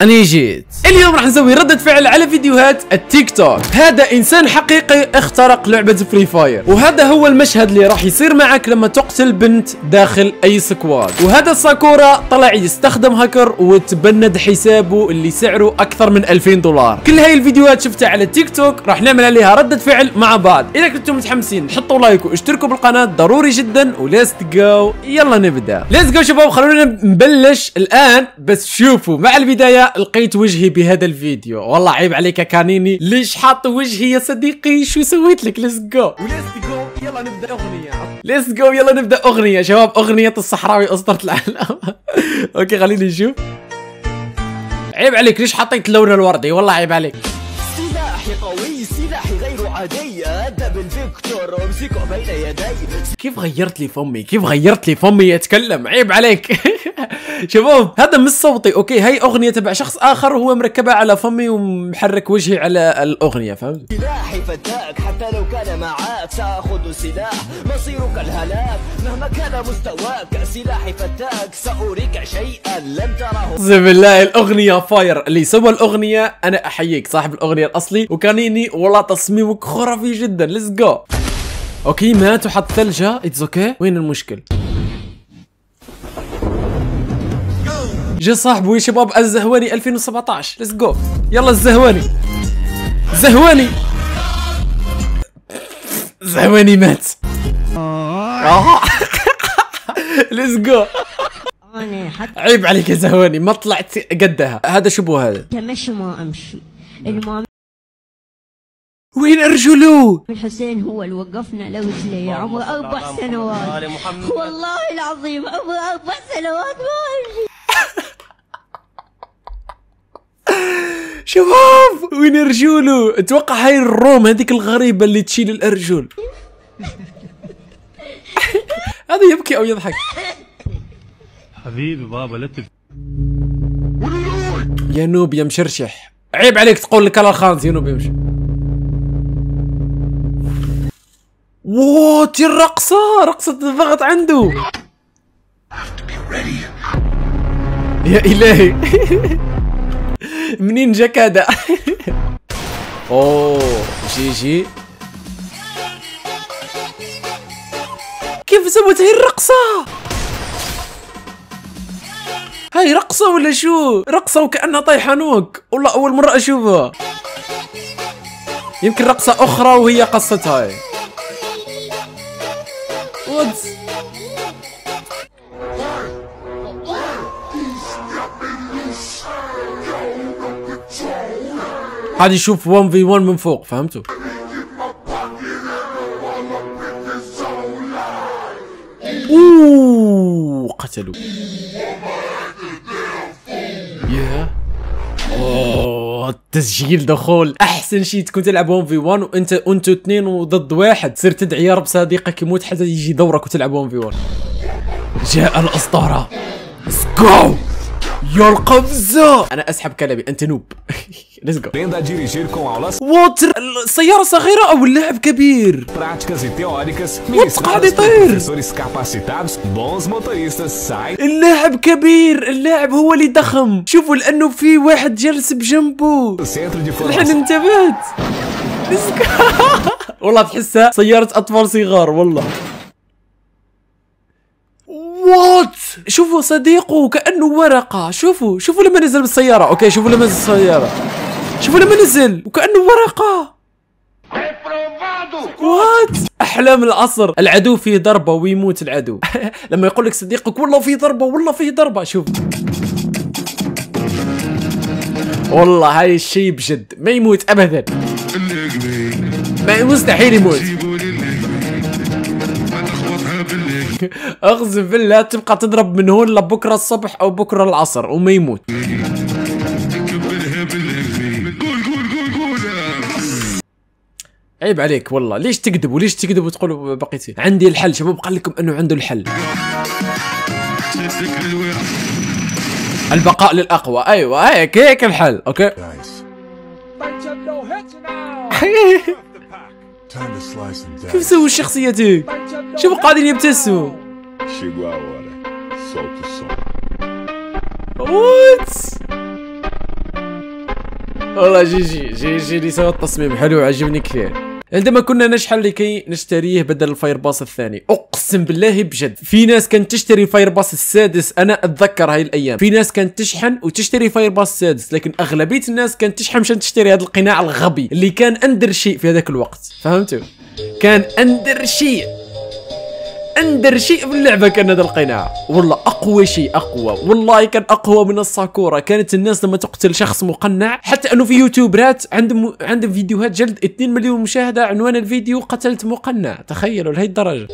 أنا جيت. اليوم راح نسوي ردة فعل على فيديوهات التيك توك. هذا إنسان حقيقي اخترق لعبة فري فاير، وهذا هو المشهد اللي راح يصير معك لما تقتل بنت داخل أي سكواد. وهذا ساكورا طلع يستخدم هاكر وتبند حسابه اللي سعره أكثر من 2000 دولار. كل هاي الفيديوهات شفتها على التيك توك راح نعمل عليها ردة فعل مع بعض. إذا كنتم متحمسين حطوا لايك واشتركوا بالقناة ضروري جدا، وليتس جو. يلا نبدأ. ليتس جو شباب، خلونا نبلش الآن. بس شوفوا مع البداية لقيت وجهي بهذا الفيديو، والله عيب عليك يا كانيني، ليش حاط وجهي يا صديقي؟ شو سويت لك؟ ليتس جو وليتس جو. يلا نبدا اغنيه. ليتس جو يلا نبدا اغنيه شباب، اغنيه الصحراوي اسطورة العالم. اوكي خليني نشوف. عيب عليك، ليش حطيت اللون الوردي؟ والله عيب عليك. سلاحي قوي، سلاحي غير عادي، دبل فيكتور امسكه بين يدي. كيف غيرت لي فمي؟ كيف غيرت لي فمي يتكلم؟ عيب عليك. شباب هذا مش صوتي، اوكي هي اغنيه تبع شخص اخر وهو مركبها على فمي ومحرك وجهي على الاغنيه، فهمت؟ سلاحي فتاك، حتى لو كان معاك ساخذ سلاح، مصيرك الهلاك مهما كان مستواك. سلاحي فتاك، سأريك شيئا لم تره. اقسم بالله الاغنيه فاير، اللي سوى الاغنيه انا احييك، صاحب الاغنيه الاصلي، وكانيني والله تصميمك خرافي جدا. ليتس جو. اوكي مات وحط ثلجه، اتس اوكي. وين المشكل؟ جا صاحبه يا شباب الزهواني 2017. ليتس جو. يلا الزهواني. زهواني. زهواني مات. ليتس جو. عيب عليك يا زهواني، ما طلعت قدها. هذا شو بو هذا؟ مش ما امشي. المهم وين ارجلوه؟ الحسين هو اللي وقفنا لو لي عمره 4 سنوات. والله العظيم عمره 4 سنوات ما امشي. شباب وين رجوله؟ اتوقع هاي الروم هذيك الغريبة اللي تشيل الارجل. هذا يبكي او يضحك؟ حبيبي بابا لا يا نوب يا مشرشح، عيب عليك تقول لك الخانز يا نوب يمشي. وات الرقصة، رقصة الضغط عنده. يا إلهي. منين جاك هذا؟ اوه جي كيف سوت هاي الرقصة؟ هاي رقصة ولا شو؟ رقصة وكأنها طايحة نوك، والله أول مرة أشوفها. يمكن رقصة أخرى وهي قصتها هاي. وات قاعد يشوف 1v1 من فوق، فهمتوا؟ اوه قتلوا. يا اوه تسجيل دخول. احسن شيء تكون تلعب 1v1 وانتوا اثنين وضد واحد، تصير تدعي يا رب صديقك يموت حتى يجي دورك وتلعب 1v1. جاء الاسطوره. ليتس جو. يا القفزة. أنا أسحب كلامي، أنت نوب. ليتس جو. واتر السيارة صغيرة أو اللاعب كبير؟ وات قاعد يطير. اللاعب كبير، اللاعب هو اللي ضخم. شوفوا لأنه في واحد جالس بجنبه. الحين انتبهت. ليتس جو. والله تحسها سيارة أطفال صغار والله. وات شوفوا صديقه كأنه ورقة. شوفوا لما نزل بالسيارة. اوكي شوفوا لما نزل بالسيارة، شوفوا لما نزل وكأنه ورقة. وات أحلام العصر. العدو فيه ضربة ويموت العدو. لما يقول لك صديقك والله فيه ضربة، والله فيه ضربة. شوف والله هاي الشيء بجد ما يموت أبدا، ما مستحيل يموت. اقسم بالله تبقى تضرب من هون لبكره الصبح او بكره العصر وما يموت. عيب عليك والله، ليش تكذبوا؟ ليش تكذبوا وتقولوا بقيتي؟ عندي الحل شباب، قال لكم انه عنده الحل. البقاء للاقوى. ايوه هيك الحل. اوكي كيف سووا الشخصية هيك؟ شوفوا قاعدين يبتسموا. وات والله جي اللي سوى التصميم حلو عجبني كثير. عندما كنا نشحن لكي نشتريه بدل الفاير باس الثاني، اقسم بالله بجد في ناس كانت تشتري الفاير باس السادس، انا اتذكر هاي الايام في ناس كانت تشحن وتشتري فاير باس السادس، لكن اغلبيه الناس كانت تشحن مشان تشتري هذا القناع الغبي اللي كان اندر شيء في هذاك الوقت، فهمتوا؟ كان اندر شيء في اللعبه كان هذا القناع، والله اقوى شيء، اقوى والله كان اقوى من الساكورا. كانت الناس لما تقتل شخص مقنع، حتى انه في يوتيوبرات عندهم فيديوهات جلد 2 مليون مشاهده، عنوان الفيديو قتلت مقنع، تخيلوا لهي الدرجه.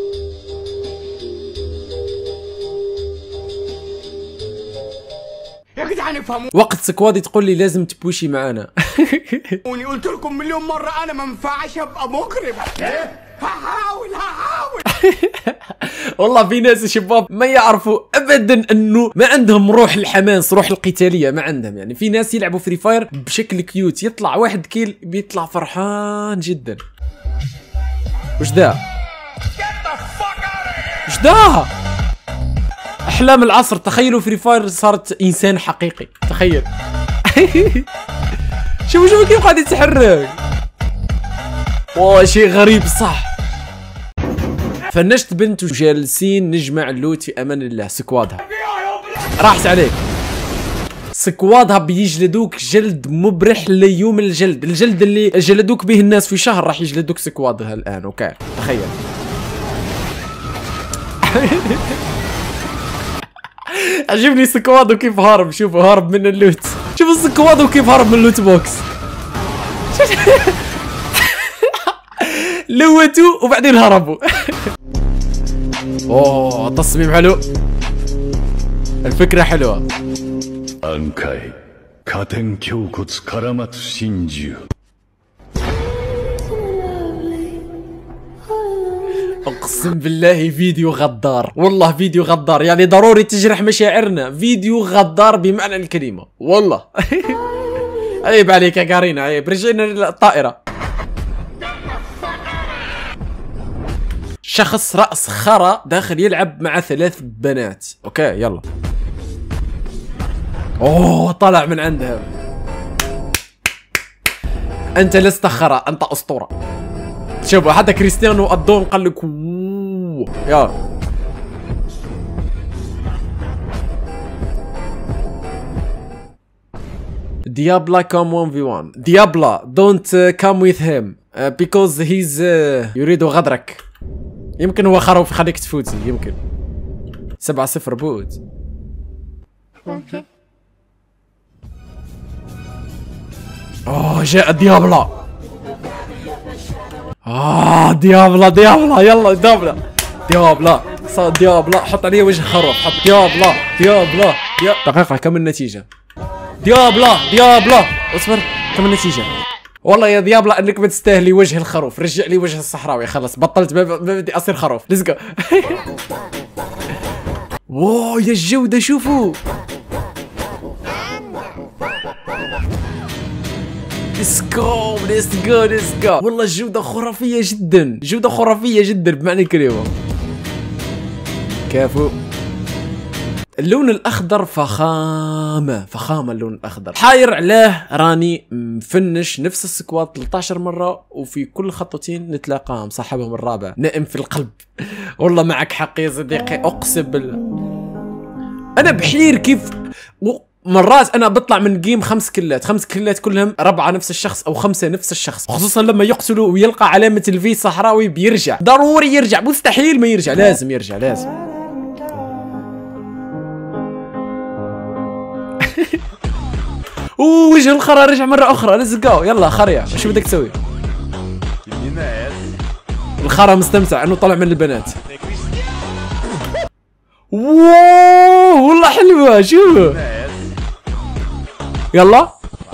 يا جدعان افهموا. وقت سكوادي تقول لي لازم تبوشي معانا. قلت لكم مليون مره انا ما ينفعش ابقى مجرم. هحاول والله في ناس شباب ما يعرفوا ابدا انه ما عندهم روح الحماس، روح القتاليه ما عندهم. يعني في ناس يلعبوا فري فاير بشكل كيوت، يطلع واحد كيل بيطلع فرحان جدا. وش ده؟ وش ده؟ احلام العصر. تخيلوا فري فاير صارت انسان حقيقي، تخيل. شوفوا كيف قاعد يتحرك، والله شيء غريب صح. فنشت بنت وجالسين نجمع اللوت في امان الله. سكوادها راحت عليك، سكوادها بيجلدوك جلد مبرح ليوم الجلد. الجلد اللي جلدوك به الناس في شهر راح يجلدوك سكوادها الان. اوكي تخيل. عجبني سكوادو كيف هارب، شوفوا هارب من اللوت، شوفوا سكوادو كيف هارب من اللوت بوكس. لوتوا وبعدين هربوا. اوه تصميم حلو، الفكرة حلوة. أنكاي كاتن كيوكوتس كرامات شينجيو. اقسم بالله فيديو غدار، والله فيديو غدار، يعني ضروري تجرح مشاعرنا. فيديو غدار بمعنى الكلمة والله. عيب عليك يا كارينا، عيب. رجعنا للطائرة. شخص رأس خرا داخل يلعب مع 3 بنات. اوكي يلا. اوه طلع من عندها. انت لست خرا، انت اسطورة. شوفوا حتى كريستيانو الدون قال لك يا ديابلا كام 1v1. ديابلا دونت كام ويز هيم because he's يريد غدرك. يمكن هو خروف خليك تفوتي، يمكن. 7-0 بوت. اوه جاء ديابلا. ديابلا يلا ديابلا صار ديابلا. حط عليه وجه خروف، حط ديابلا. دقيقة كم النتيجة؟ ديابلا اصبر، كم النتيجة؟ والله يا ديابلا انك ما تستاهلي وجه الخروف، رجع لي وجه الصحراوي. خلص بطلت، ما بدي اصير خروف. ليتس جو. واو يا الجودة شوفوا. ليتس جو. والله الجودة خرافية جدا، بمعنى الكلمة. كافو. اللون الاخضر فخامه اللون الاخضر. حاير علاه راني مفنش نفس السكواد 13 مره، وفي كل خطوتين نتلاقاهم صاحبهم الرابع نائم في القلب. والله معك حق يا صديقي، اقسم بالله انا بحير كيف مرات انا بطلع من جيم 5 كلات كلهم 4 نفس الشخص او 5 نفس الشخص، خصوصا لما يقتلوا ويلقى علامه الفي صحراوي بيرجع، ضروري يرجع، مستحيل ما يرجع، لازم يرجع لازم. وجه الخرا رجع مرة أخرى. ليتس جو يلا خريا، شو بدك تسوي؟ الخرا مستمتع إنه طلع من البنات. واو والله حلوة، شوف يلا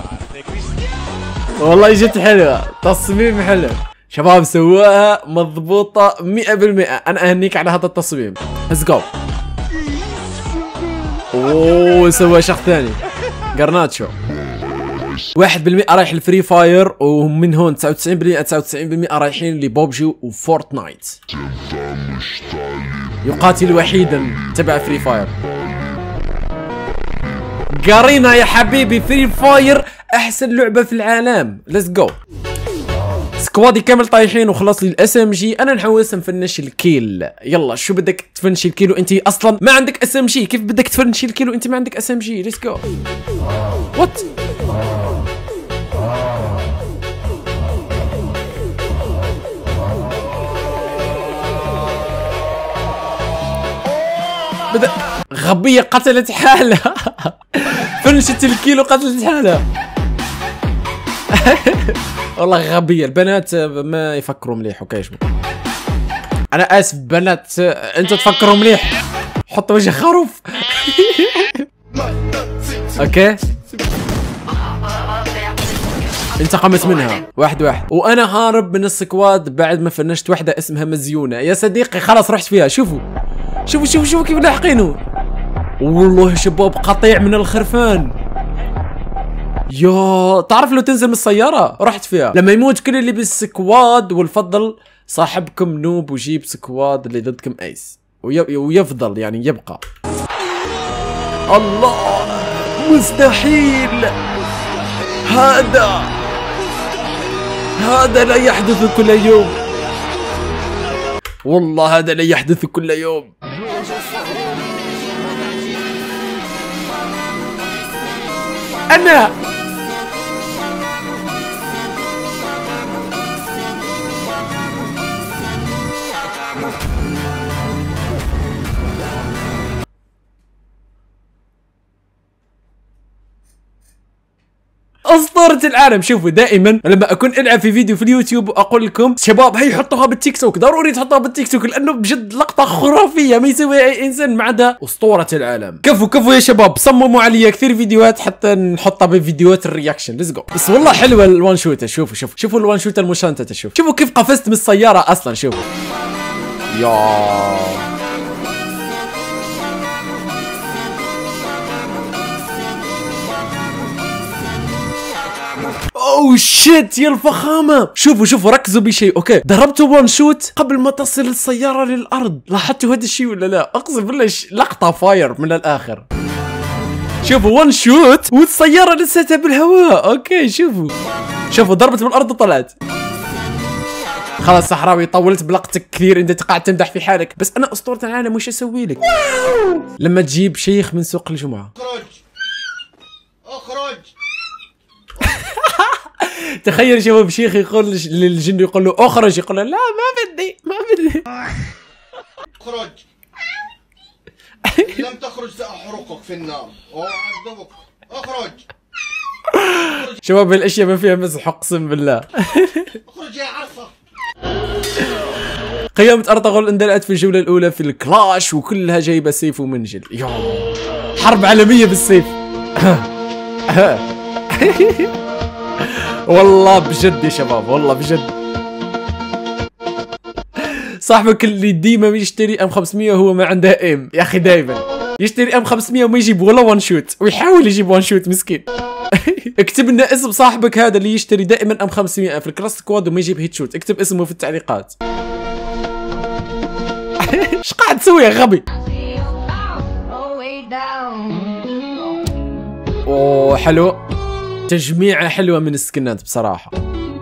والله جت حلوة، تصميم حلو شباب، سواها مضبوطة 100%. أنا أهنيك على هذا التصميم. ليتس جو. اوه سوى شخص ثاني جرناتشو. 1% رايح الفري فاير، ومن هون 99% رايحين لبوبجي وفورتنايت. يقاتل وحيدا تبع فري فاير. قارينا يا حبيبي، فري فاير احسن لعبه في العالم. ليتس جو. سكوادي كامل طايحين وخلص لي الاس ام جي. انا نحوس نفنش الكيل. يلا شو بدك تفنشي الكيل وانت اصلا ما عندك اس ام جي؟ كيف بدك تفنشي الكيل وانت ما عندك اس ام جي؟ ليتس جو. وات بدأ غبية قتلت حالها. فنشت الكيلو قتلت حالها. والله غبية البنات ما يفكروا مليح. اوكي شو انا اسف بنات انتوا تفكروا مليح. حط وجه خروف. اوكي انتقمت منها واحد وانا هارب من السكواد بعد ما فنشت واحدة اسمها مزيونة. يا صديقي خلاص رحت فيها. شوفوا كيف لاحقينه. والله شباب قطيع من الخرفان. يا تعرف لو تنزل من السيارة رحت فيها. لما يموت كل اللي بالسكواد والفضل صاحبكم نوب وجيب سكواد اللي ضدكم ايس ويفضل يعني يبقى. الله مستحيل. هذا لا يحدث كل يوم. والله هذا لا يحدث كل يوم. أنا أسطورة العالم. شوفوا دائما لما أكون ألعب في فيديو في اليوتيوب وأقول لكم شباب هي حطوها بالتيك توك، ضروري تحطوها بالتيك توك لأنه بجد لقطة خرافية ما يسويها أي إنسان ما عدا أسطورة العالم. كفو يا شباب، صمموا علي كثير فيديوهات حتى نحطها بفيديوهات الرياكشن. ليتس جو. بس والله حلوة الوان شوتة. شوفوا الوان شوتة المشنتة. شوفوا كيف قفزت من السيارة أصلا. شوفوا يا اوه شيت يا الفخامة. شوفوا ركزوا بشيء. اوكي ضربتوا وان شوت قبل ما تصل السيارة للأرض. لاحظتوا هذا الشيء ولا لا؟ اقسم بالله لقطة فاير من الآخر. شوفوا وان شوت والسيارة لساتها بالهواء. اوكي شوفوا ضربت بالأرض وطلعت. خلاص صحراوي طولت بلقطك كثير. انت قاعد تمدح في حالك بس انا أسطورة العالم وش اسوي لك؟ لما تجيب شيخ من سوق الجمعة. اخرج. تخيل شباب شيخ يقول للجن يقول له اخرج، يقول له لا ما بدي اخرج. لم تخرج سأحرقك في النار وأعذبك. اخرج. شباب الاشياء ما فيها مزح اقسم بالله. اخرج يا عصا. قيامة أرطغرل اندلعت في الجولة الأولى في الكلاش وكلها جايبة سيف ومنجل. حرب عالمية بالسيف. والله بجد يا شباب والله بجد. صاحبك اللي ديما يشتري ام 500 وهو ما عنده ايم يا اخي. دايما يشتري ام 500 وما يجيب ولا وان شوت ويحاول يجيب وان شوت مسكين. اكتب لنا اسم صاحبك هذا اللي يشتري دائما ام 500 في الكلاس سكواد وما يجيب هيت شوت. اكتب اسمه في التعليقات. ايش قاعد تسوي يا غبي؟ اوه حلو، تجميعة حلوة من السكنات بصراحة.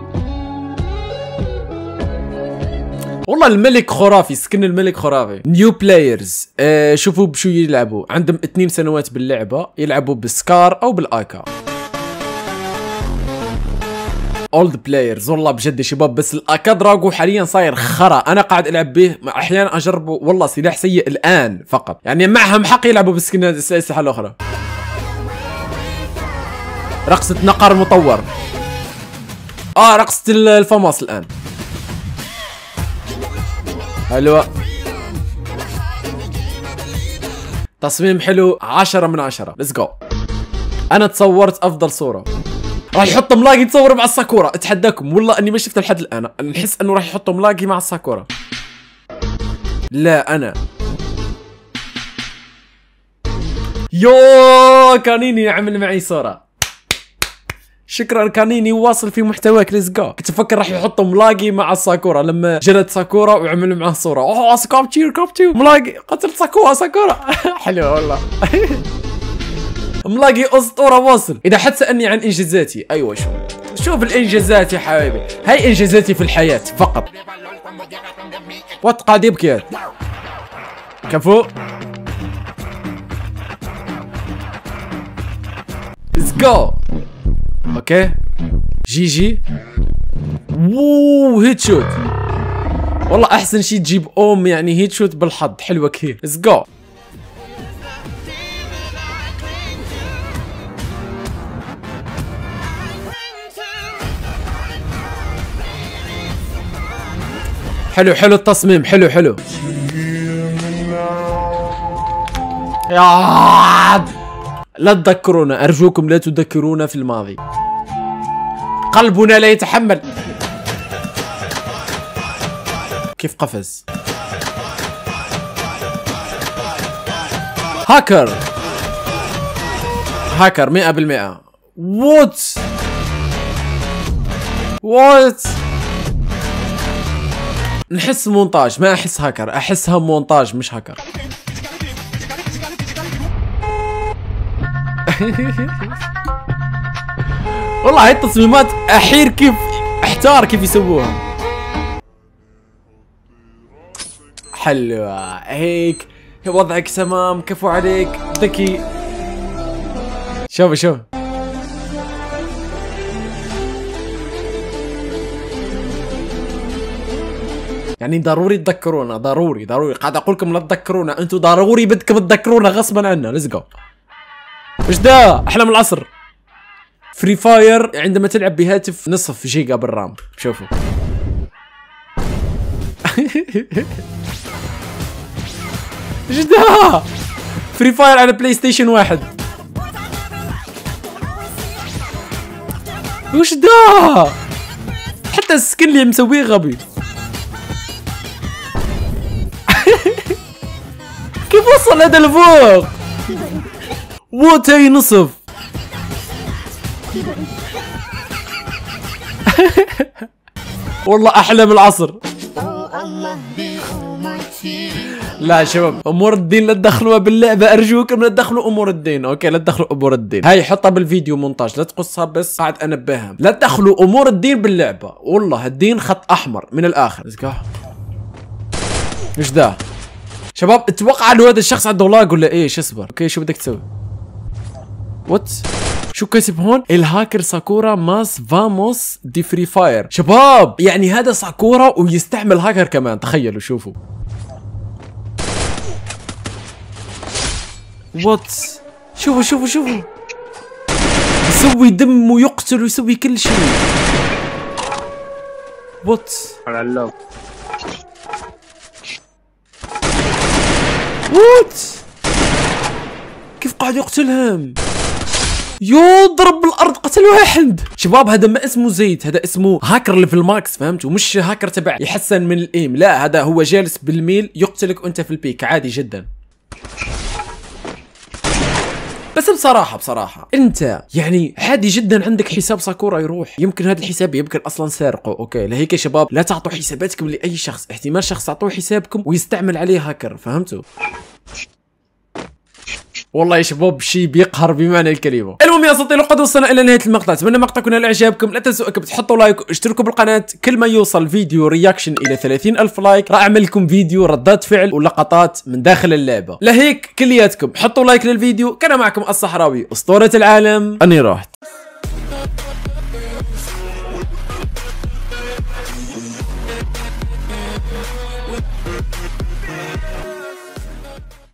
والله الملك خرافي، سكن الملك خرافي. نيو بلايرز شوفوا بشو يلعبوا. عندهم 2 سنوات باللعبة، يلعبوا بالسكار او بالايكا. اولد بلايرز والله بجد يا شباب بس الاكا دراجو حاليا صاير خرا. انا قاعد العب به احيانا اجربه والله سلاح سيء الان فقط، يعني معهم حق يلعبوا بالسكنات الاسلحة الاخرى. رقصة نقر مطور. رقصة الفماس الآن. حلوة، تصميم حلو، 10 من 10. ليتس جو. أنا تصورت أفضل صورة. راح يحط ملاقي يتصور مع الساكورا. أتحداكم والله إني ما شفت لحد الآن. نحس إنه راح يحط ملاقي مع الساكورا. لا أنا يو كانيني عمل معي صورة. شكرا كانيني واصل في محتواك. ليتس جو. كنت افكر راح يحطوا ملاقي مع الساكورا لما جلد ساكورا ويعملوا معاه صوره. كابتشير ملاقي قتل ساكورا. حلوه والله. ملاقي اسطوره واصل. اذا حد سالني عن انجازاتي، ايوه شوف الانجازات يا حبيبي، هاي انجازاتي في الحياه فقط. قاعد يبكي كفو. ليتس جو. اوكي جي ووو هيت شوت. والله احسن شي تجيب يعني هيت شوت بالحظ. حلوه كثير. ليتس جو. حلو التصميم. حلو يا لا تذكرونا، ارجوكم لا تذكرونا في الماضي، قلبنا لا يتحمل. كيف قفز؟ هاكر 100%. وات نحس مونتاج، ما احس هاكر، احسها مونتاج مش هاكر. والله هاي التصميمات احتار كيف يسووها. حلوة هيك وضعك تمام، كفو عليك ذكي. شوف يعني ضروري تذكرونا، ضروري قاعد اقول لكم لا تذكرونا، انتم ضروري بدكم تذكرونا غصبا عنا. ليتس جو. وش ده؟ احلى من العصر. فري فاير عندما تلعب بهاتف نصف جيجا بالرام. شوفوا. وش ده؟ فري فاير على بلاي ستيشن 1. وش ده؟ حتى السكن اللي مسويه غبي. كيف وصل هذا لفوق؟ ووتي نصف. والله احلى من العصر. لا شباب امور الدين لا تدخلوها باللعبه، ارجوكم لا تدخلوا امور الدين. اوكي لا تدخلوا امور الدين، هاي حطها بالفيديو مونتاج لا تقصها، بس قاعد انبههم لا تدخلوا امور الدين باللعبه. والله الدين خط احمر من الاخر. ايش ده؟ شباب اتوقع انه هذا الشخص عنده لاج ولا ايش؟ اصبر. اوكي شو بدك تسوي؟ وات؟ شو كاتب هون؟ الهاكر ساكورا ماس فاموس دي فري فاير. شباب يعني هذا ساكورا ويستعمل هاكر كمان، تخيلوا شوفوا. وات؟ شوفوا يسوي دم ويقتل ويسوي كل شيء. وات؟ وات؟ كيف قاعد يقتلهم؟ يضرب بالارض قتل واحد. شباب هذا ما اسمه زيد، هذا اسمه هاكر ليفل ماكس، فهمتوا؟ مش هاكر تبع يحسن من الايم، لا هذا هو جالس بالميل يقتلك وانت في البيك عادي جدا. بس بصراحة انت يعني عادي جدا عندك حساب ساكورا يروح، يمكن هذا الحساب يمكن اصلا سارقه. اوكي لهيك يا شباب لا تعطوا حساباتكم لاي شخص، احتمال شخص تعطوه حسابكم ويستعمل عليه هاكر، فهمتوا؟ والله يا شباب شيء بيقهر بمعنى الكلمه. المهم يا اساطير لقد وصلنا الى نهايه المقطع، اتمنى مقطع يكون اعجابكم، لا تنسوا انكم تحطوا لايك واشتركوا بالقناه. كل ما يوصل فيديو رياكشن الى 30,000 لايك راح اعمل لكم فيديو ردات فعل ولقطات من داخل اللعبه. لهيك كلياتكم حطوا لايك للفيديو. كان معكم الصحراوي اسطوره العالم، اني رحت.